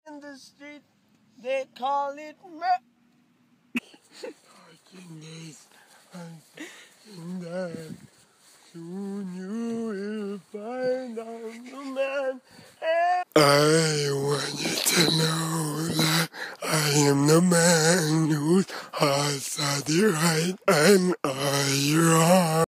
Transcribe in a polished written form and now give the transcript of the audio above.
In the street, they call it Working days, and that soon you will find out the man. I want you to know that I am the man whose heart's at the right and I wrong.